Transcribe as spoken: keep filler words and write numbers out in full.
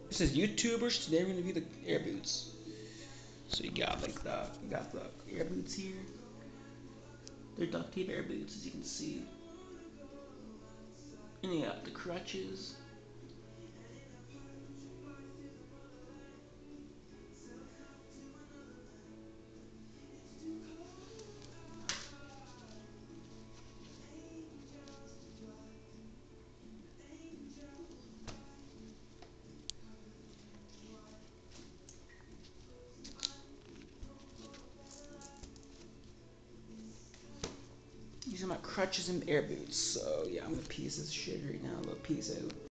This is YouTubers. Today we're gonna review the air boots. So you got like the you got the air boots here. They're duct tape air boots, as you can see. And you got the crutches. These are my crutches and air boots. So yeah, I'm gonna piece this shit right now. A little piece out.